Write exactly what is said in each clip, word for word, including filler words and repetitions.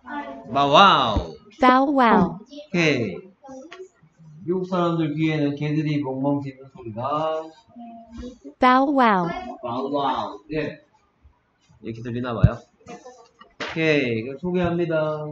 bow wow. bow wow, 오케이. 미국 사람들 귀에는 개들이 멍멍 짖는 소리가 bow wow, bow wow. 예. 이렇게 들리나 봐요. 오케이. 그럼 소개합니다.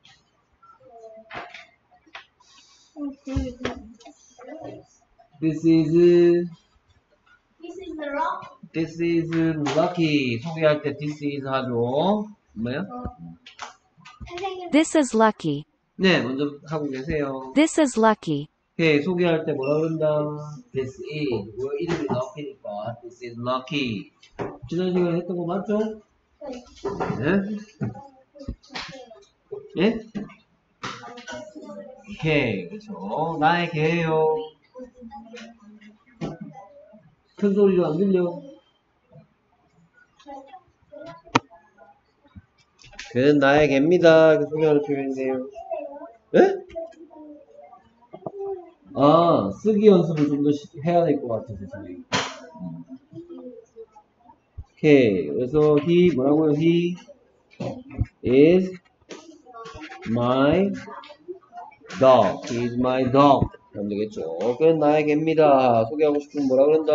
This is This is lucky. 소개할 때 this is 하죠. 뭐야? this is lucky, 네, 먼저 하고 계세요. this is lucky, 오케이, 소개할 때 뭐라 그런다? This is. 뭐 이름이 lucky니까 this is lucky. 지난 시간에 했던 거 맞죠? 네? 예? 오케이, 그렇죠. 나의 개예요. 큰 소리로 안 들려. 그는 나의 개입니다. 그 소개하는 표현인데요. 예? 아, 쓰기 연습을 좀 더 해야 될 것 같아서 선생님. 오케이. 그래서 he 뭐라고요? He is my dog. He is my dog. 그럼 되겠죠. 그는 나의 개입니다. 소개하고 싶으면 뭐라 그런다?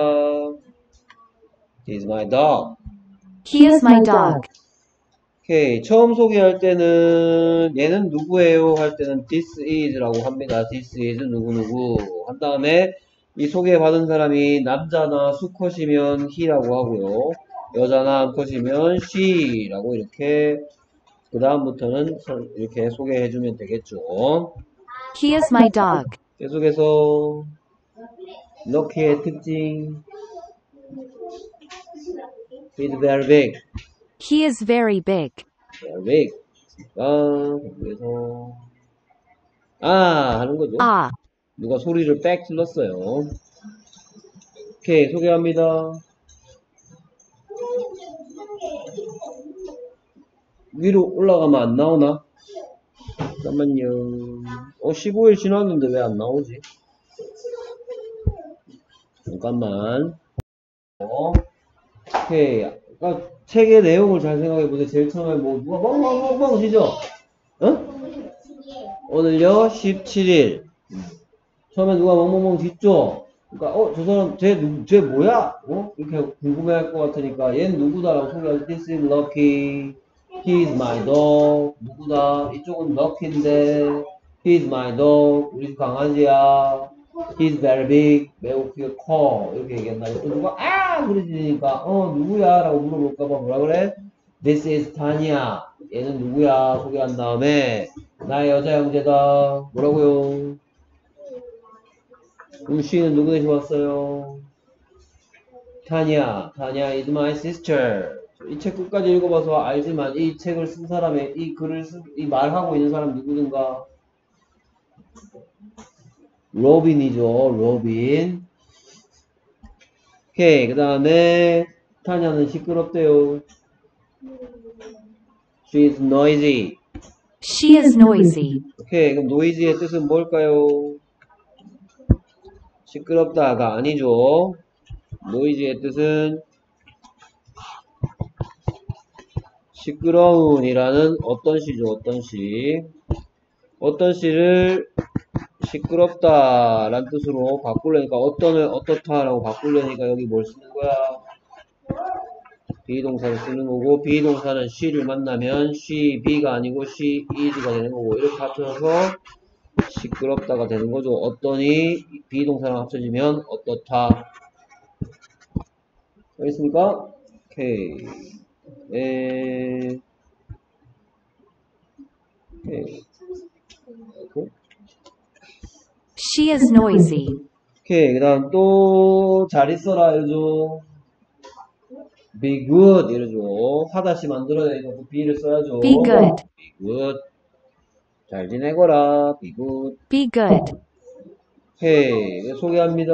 He is my dog. he is my dog, 오케이. 처음 소개할 때는 얘는 누구예요? 할 때는 this is라고 합니다. this is 누구누구 한 다음에 이 소개받은 사람이 남자나 수컷이면 he라고 하고요. 여자나 암컷이면 she라고 이렇게 그 다음부터는 이렇게 소개해주면 되겠죠. he is my dog, 계속해서 럭키의 특징 He's very big. he is very big, very big. 아, 그래서 아 하는 거죠. ah, 누가 소리를 빽 질렀어요. 오케이, 소개합니다. 위로 올라가면 안 나오나? 잠깐만요. 어, 십오 일 지났는데 왜 안 나오지? 잠깐만. 어, 오케이. 아까 책의 내용을 잘 생각해보세요. 제일 처음에 뭐, 누가 멍멍멍멍 지죠? 어? 오늘요, 십칠 일. 처음에 누가 멍멍멍 짖죠? 그러니까, 어, 저 사람, 쟤, 누, 쟤 뭐야? 어? 이렇게 궁금해 할 것 같으니까, 얘는 누구다라고 소개하죠. This is Lucky. He is my dog. 누구다? 이쪽은 Lucky인데, He is my dog. 우리 집 강아지야. He is very big. 매우 크게 커. 이렇게 얘기했나? 또 누가, 아! 그러지니까, 어, 누구야? 라고 물어볼까봐 뭐라 그래? This is Tanya. 얘는 누구야? 소개한 다음에, 나의 여자 형제다. 뭐라고요? 그럼 she는 누구 대신 왔어요? 타냐. 타냐 is my sister. 이 책 끝까지 읽어봐서 알지만 이 책을 쓴 사람의 이 글을 쓴, 이 말하고 있는 사람 누구든가? 로빈이죠. 로빈. 오케이. 그 다음에 타냐는 시끄럽대요. She is noisy. she is noisy, 오케이. 그럼 noisy의 뜻은 뭘까요? 시끄럽다가 아니죠. 노이즈의 뜻은 시끄러운이라는 어떤 시죠. 어떤 시. 어떤 시를 시끄럽다라는 뜻으로 바꾸려니까 어떤을 어떻다라고 바꾸려니까 여기 뭘 쓰는 거야? 비동사를 쓰는 거고, 비동사는 she를 만나면 she, be가 아니고 she is가 되는 거고, 이렇게 합쳐서 시끄럽다가 되는 거죠. 어떠니 비동사랑 합쳐지면 어떻다. 알겠습니까? 오케이. 에... 오케이. she is noisy, 오케이. 그 다음 또 잘 있어라 이러죠. be good 이러죠. 하다시 만들어내니까 또 be를 써야죠. be good, be good. 잘 지내거라. be good. be good, 오케이. 소개합니다.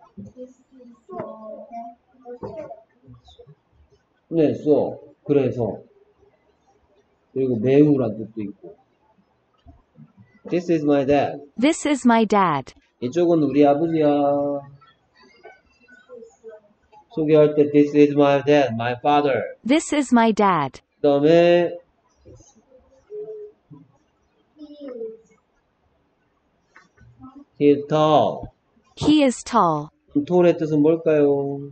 네, 써. 그래서. 그리고 매우란 뜻도 있고. This is my dad. this is my dad, 이쪽은 우리 아버지야. 소개할 때 This is my dad, my father. this is my dad, 그 다음에 He is tall. He is tall. tall의 뜻은 뭘까요?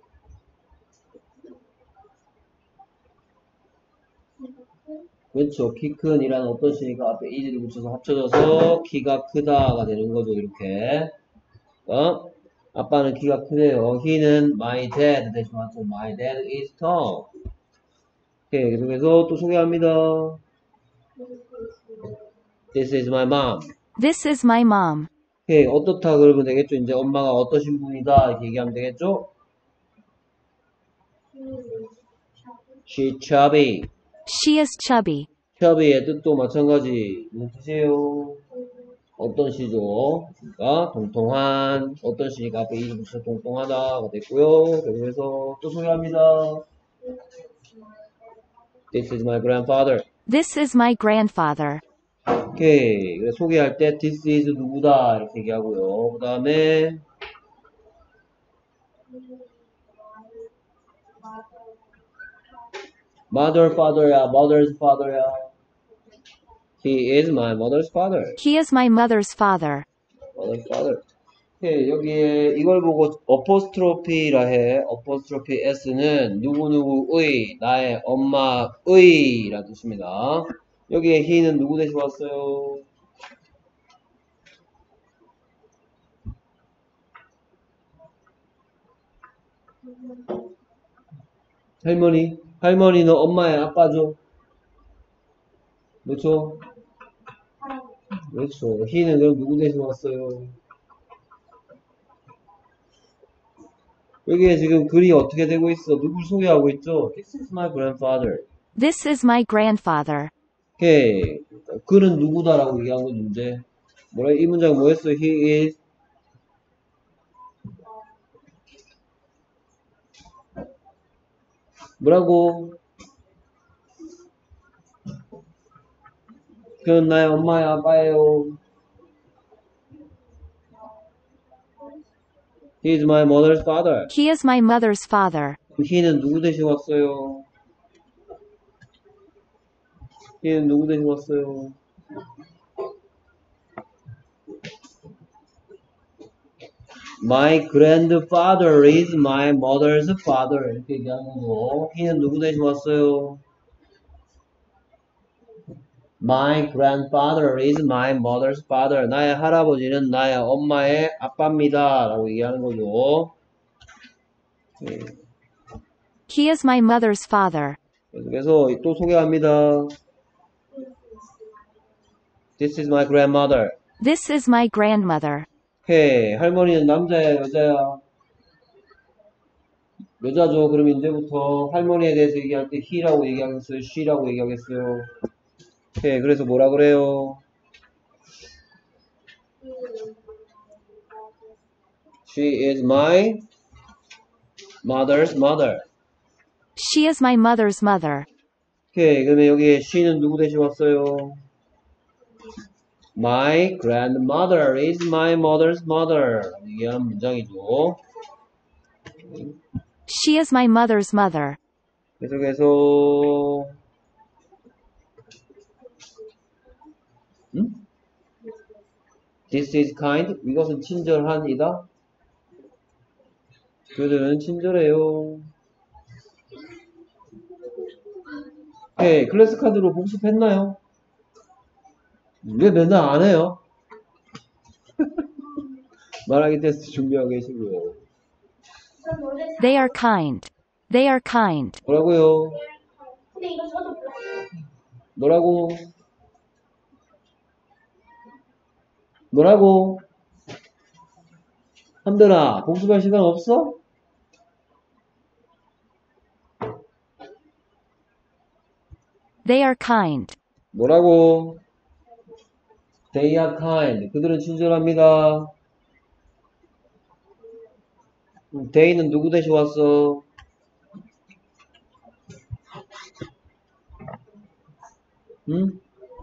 그렇죠. 키 큰이라는 어떤 시니까 앞에 is를 붙여서 합쳐져서 키가 크다가 되는 거죠. 이렇게. 어? 아빠는 키가 크대요. He는 my dad 대신 맞죠. My dad is tall. 오케이. 계속해서 또 소개합니다. This is my mom. This is my mom. 오케이. 어떻다 그러면 되겠죠. 이제 엄마가 어떠신 분이다 이렇게 얘기하면 되겠죠. She chubby. She is chubby. chubby의 뜻도 마찬가지. 무슨 뜻이에요? 어떤 시죠? 그러니까 통통한 어떤 시니까 앞에 이를 붙여서 통통하다가 됐고요. 그래서 또 소개합니다. This is my grandfather. This is my grandfather. 오케이. 그래서 소개할 때 this is 누구다 이렇게 얘기하고요. 그 다음에 mother, father야, mother's father야. He is my mother's father. He is my mother's father. mother's father. 오케이. 여기에 이걸 보고 어포스트로피라 해. 어포스트로피 s는 누구누구의, 나의 엄마의 라는 뜻입니다. 여기에 he는 누구 대신 왔어요? 할머니. 할머니는 엄마의 아빠죠. 그렇죠? 그렇죠. he는 그럼 누구 대신 왔어요? 여기에 지금 글이 어떻게 되고 있어? 누굴 소개하고 있죠? This is my grandfather. This is my grandfather. 오케이. 그는 누구다라고 얘기한 건 문제. 뭐라, 이 문장 뭐였어? He is 뭐라고? 그는 나의 엄마의 아빠예요. He is my mother's father. He is my mother's father. he는 누구 대신 왔어요? he는 누구 대신 왔어요? My grandfather is my mother's father. 이렇게 얘기하는 거고, he는 누구 대신 왔어요? My grandfather is my mother's father. 나의 할아버지는 나의 엄마의 아빠입니다. 라고 얘기하는 거죠. 네. He is my mother's father. 그래서 또 소개합니다. This is my grandmother. This is my grandmother. 오케이. 할머니는 남자야, 여자야? 여자죠. 그럼 이제부터 할머니에 대해서 얘기할 때 he라고 얘기하겠어요? she라고 얘기하겠어요? 오케이. 그래서 뭐라 그래요? She is my mother's mother. She is my mother's mother. 오케이. 그러면 여기에 she는 누구 대신 왔어요? My grandmother is my mother's mother. 이게 문장이죠. She is my mother's mother. 계속해서 음? This is kind. 이것은 친절한이다. 그들은 친절해요. 오케이. 클래스 카드로 복습했나요? 왜 맨날 안 해요? 말하기 테스트 준비하고 계시고요. They are kind. They are kind. 뭐라고요? 근데 이거 저도 몰랐어요. 뭐라고? 뭐라고? 한들아, 복습할 시간 없어? They are kind. 뭐라고? They are kind. 그들은 친절합니다. They는 누구 대신 왔어? 응?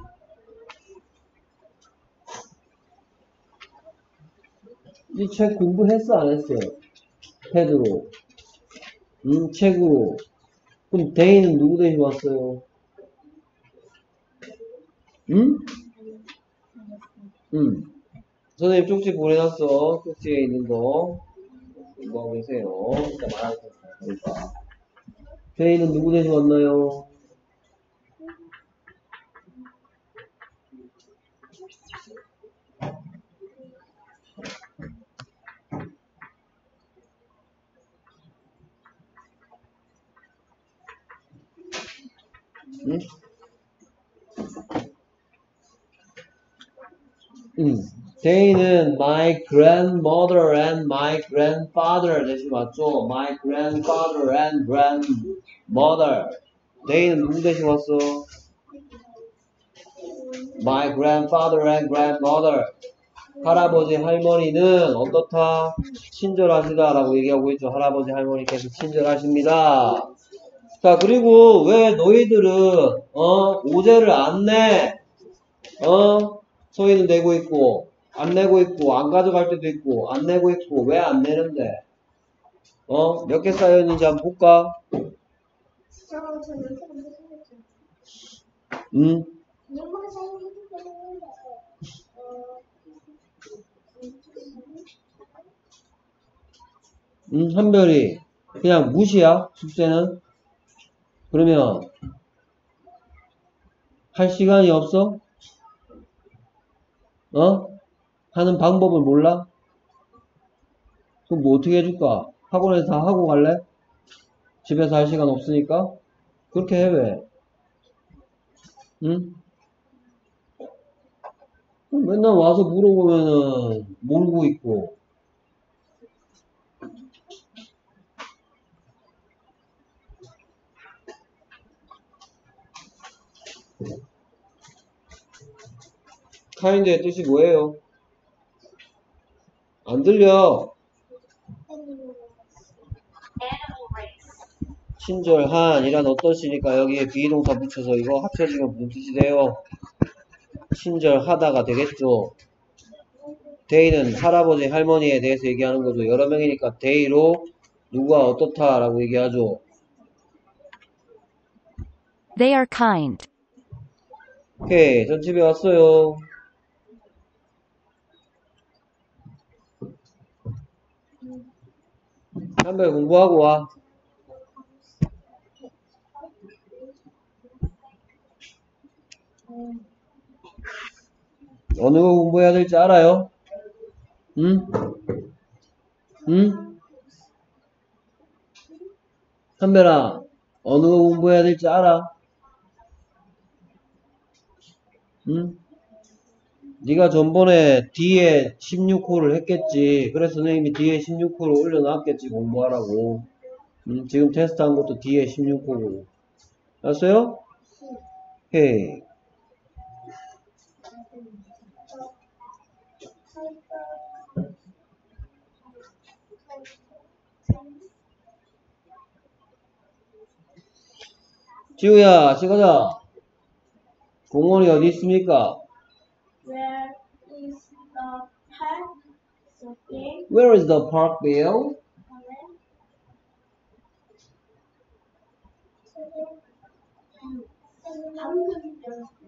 이 책 공부했어, 안 했어? 패드로. 응, 책으로. 그럼 they는 누구 대신 왔어요? 응? 응. 선생님 쪽지 보내놨어. 쪽지에 있는 거. 공부하고 계세요. 일단 말하는 거. 그러니까. 제이는 누구 대신 왔나요? 응? 응. 제이는 my grandmother and my grandfather 대신 왔죠? my grandfather and grandmother. 제이는 누구 대신 왔어? my grandfather and grandmother. 할아버지 할머니는 어떻다? 친절하시다 라고 얘기하고 있죠. 할아버지 할머니께서 친절하십니다. 자, 그리고 왜 너희들은 어 오제를 안 내? 어 소희는 내고 있고 안 내고 있고 안 가져갈 때도 있고 안 내고 있고 왜 안 내는데? 어 몇 개 쌓여있는지 한번 볼까? 저, 저 이렇게 먼저 생겼죠. 응? 이거만 생겼는데, 어, 응? 한별이 그냥 무시야 숙제는? 그러면 할 시간이 없어? 어? 하는 방법을 몰라? 그럼 뭐 어떻게 해줄까? 학원에서 다 하고 갈래? 집에서 할 시간 없으니까? 그렇게 해, 왜? 응? 그럼 맨날 와서 물어보면은 모르고 있고. 카인드의 뜻이 뭐예요? 안 들려. 친절한 이란 어떤 시니까 여기에 비동사 붙여서 이거 합쳐지면 무슨 뜻이 돼요? 친절하다가 되겠죠. 데이는 할아버지 할머니에 대해서 얘기하는 거죠. 여러 명이니까 데이로 누가 어떻다 라고 얘기하죠. They are kind. 오케이, 전 집에 왔어요. 한별 공부하고 와. 어느 거 공부해야 될지 알아요? 응? 응? 한별아, 어느 거 공부해야 될지 알아? 응? 네가 전번에 D에 십육 호를 했겠지. 그래서 선생님이 D에 십육 호를 올려놨겠지, 공부하라고. 응? 지금 테스트한 것도 D에 십육 호고. 알았어요? 오케이. 지우야, 시가자. 공원이 어디 있습니까? Where is the park? Okay. Where is the park, Bill? 방금